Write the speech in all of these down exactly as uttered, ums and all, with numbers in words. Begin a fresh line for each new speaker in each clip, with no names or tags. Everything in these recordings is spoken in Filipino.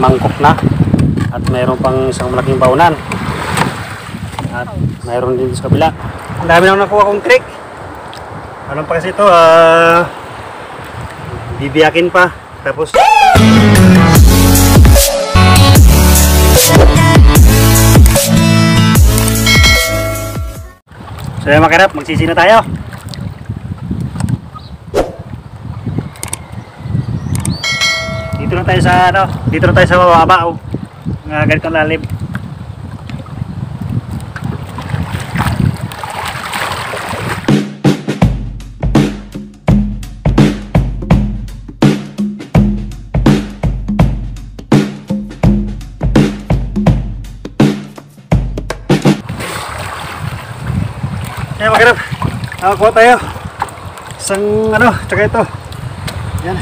mangkok na. At mayroon pang isang malaking baunan. At mayroon din sa kabila. Ang dami nang nakuha kong trick. Ano pa kasi ito? Uh, bibiyakin pa. Tapos... So yan mga karap, magsisi na tayo. Dito na tayo sa ano, dito na tayo sa mababa oh. Nga ganitong lalim. Yan mga karap, nakakuha tayo isang ano, tsaka ito yan.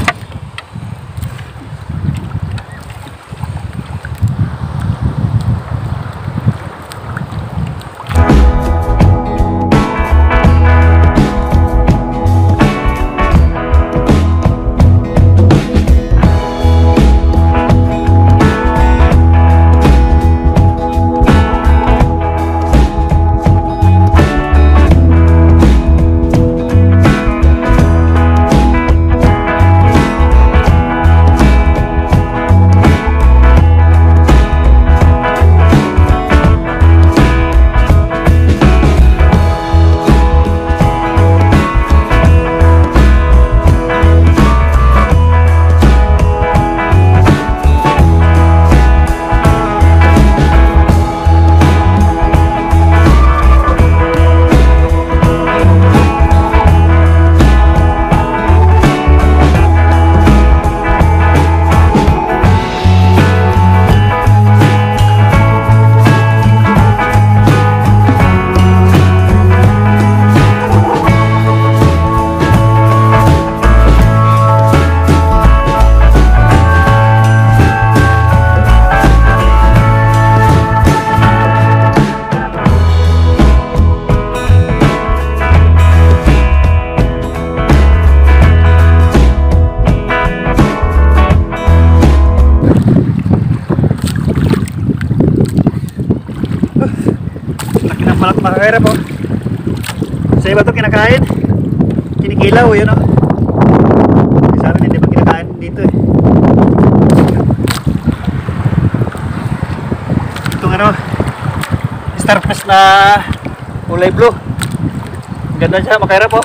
Malak makakahirap po. Sa iba ito kinakain, kinikilaw yun o. Sa amin hindi pa kinakain dito eh. Itong ano, starfish na kulay blue. Ganda siya, makahirap po.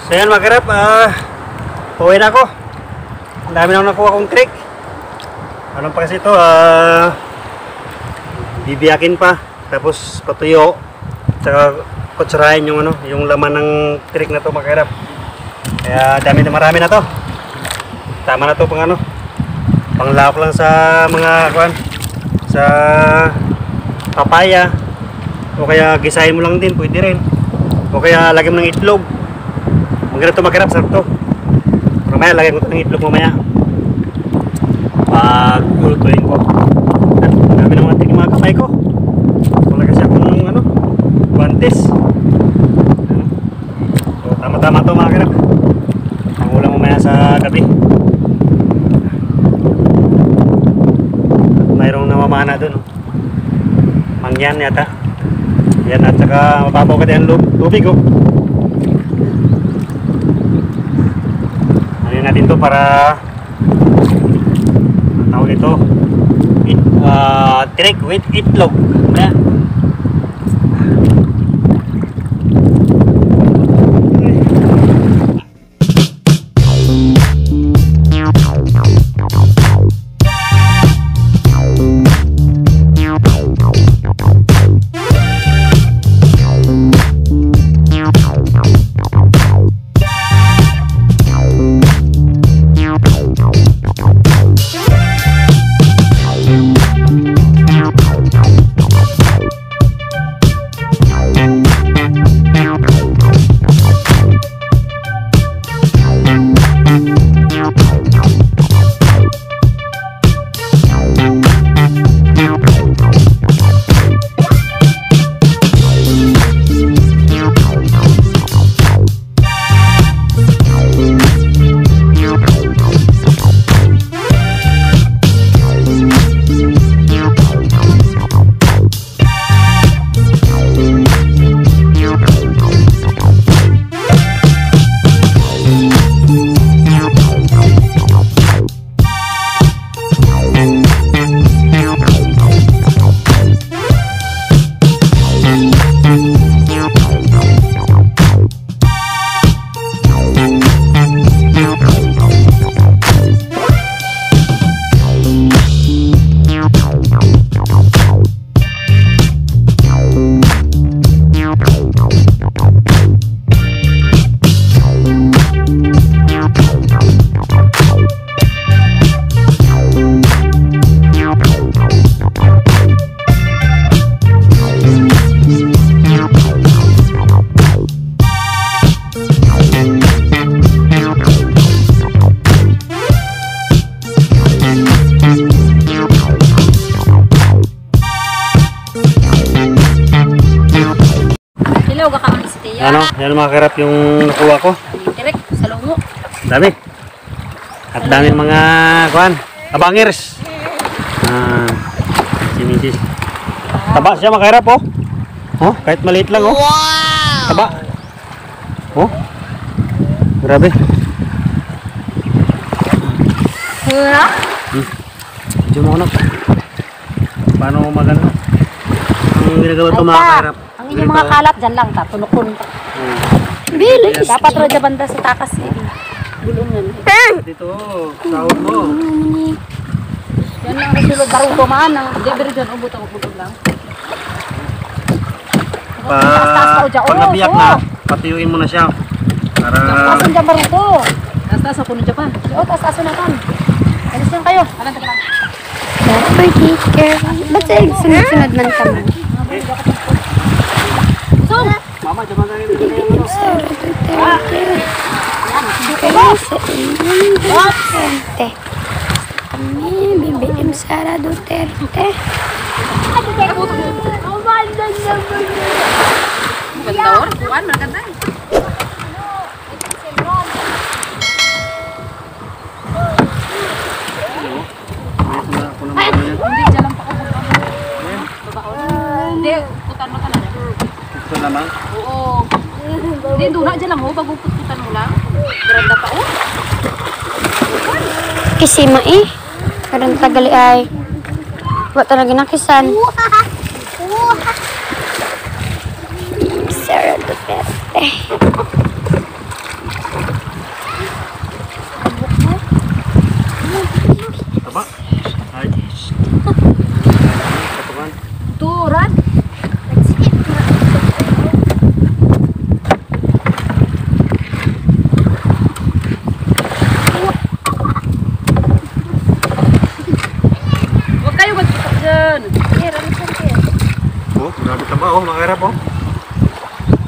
So yan mga karap, uh, pauwi na ako. Ang dami na ako nakuha kong trick. Ano pa kasi ito, uh, bibiyakin pa, tapos patuyo, tsaka kutsarahin yung, ano, yung laman ng trick na to mga karap. Kaya dami na, marami na to. Tama na to pang ano, panglawak lang sa mga kuan, sa papaya, o kaya gisahin mo lang din, pwede rin, o kaya lagyan mo ng itlog. Maganda ito magkarap, sarap to. Mamaya lagyan ko ito ng itlog mamaya pag lulutuin ko. At dami ng mga tinig mga kamay ko, wala kasi akong ano, guantes. So tama tama to mga karap, ang ulam mamaya sa gabi. Mayroong namamana dun, oh. Mangyan yata yan, at saka mababaw ka din ang tubig, oh. Ano natin to para ang tawag ito, it, uh, trick with itlog. Yan. Ano, yan mga karap yung nakuha ko.
Direk sa lungo.
Dami. At dami mga kuan, abangers. Ah, sinisis. Taba siya mga karap, oh. Oh, kahit maliit lang, oh. Taba. Oh. Grabe.
Ha?
Hmm. Diyan mo na. Paano magano? Ang ginagawa ito mga karap.
Ang inyong mga kalat dyan lang, tatunukon.
Hmm.
Bili. Dapat ro dyan banda sa takas eh. Gulungan.
Dito, sahod mo.
Yan lang nasulog barong tumaan. Debiri dyan, ubot ang ubot lang.
Pa, pag nabiyak na, patiyuin mo na siya. Para...
Taas-tasan dyan barong to. Taas-taas ako na dyan pa. Oo, taas-tasan na kan. Alis lang kayo. Alam ka lang.
Dapat teacher. Ba't sa sunod-sunod man kami?
Sum!
Mama, jaman na rin dito yung ano.
Duterte. Kami, B B M Sara Duterte.
Ganda or? Buwan, maganda eh. Hindi, dyan lang pa ako. Hindi, putan mo ka na.
Ito naman?
Oo. Hindi, doon na dyan lang ho. Bago putan mo lang. Granda pa oh.
Kisima eh. Karang tagali ay. Wala talaga nakisan. Sara Duterte.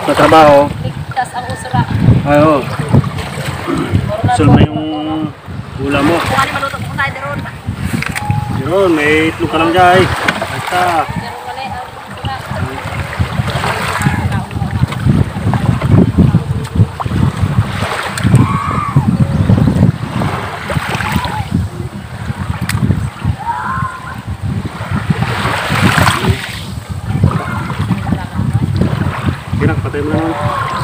sa trabaho.
Ligtas ang usura.
Ay, oo. Sulma yung ulam mo.
Kung ano maluto ko tayo doon.
Yun, may itlog ka lang dyan. Basta.
Meron wala ang usura.
Kinak, patay mo naman.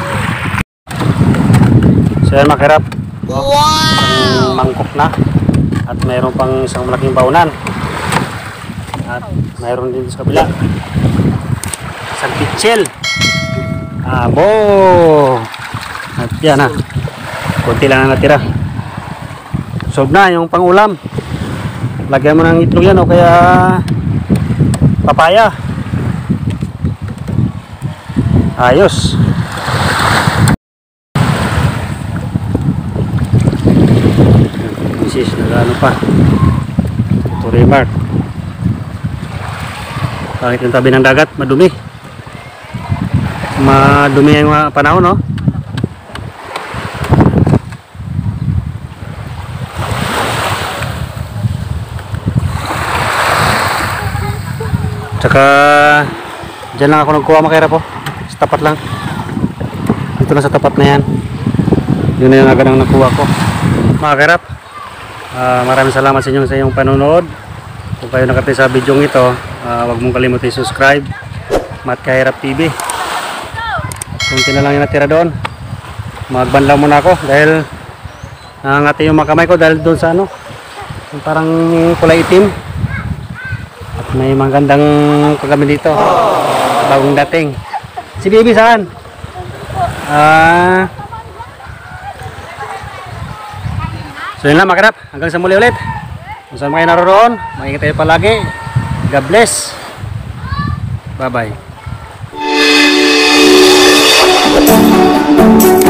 So yan, makirap. Wow! Mangkok na. At mayroon pang isang malaking baunan. At mayroon din sa kabila. Isang pitchel. Abo! At yan ha. Kunti lang na natira. Sob na yung pangulam. Lagyan mo ng itlog yan o kaya papaya. Ayos. Misis na ano pa. Ito remark. Bakit yung tabi ng dagat? Madumi. Madumi yung mga panahon, no? Tsaka dyan lang ako nagkuha makera po. Sa tapat lang. Dito lang sa tapat na yan. Yun na yung agad ang nakuha ko. Mga kairap, uh, maraming salamat sa inyo sa inyong panonood. Kung kayo nakatay sa video ito, uh, huwag mong kalimutan subscribe. Matt Kairap T V. Kunti na lang yung natira doon. Magbanlaw muna ako dahil nangangati yung mga kamay ko dahil doon sa ano, yung parang kulay itim. At may magandang kagami dito. Bagong dating. Si Bibi saan? Ah. So yun lang mga karap. Hanggang sa muli ulit. Kung saan kayo naroon, mag-ingat tayo palagi. God bless. Bye bye.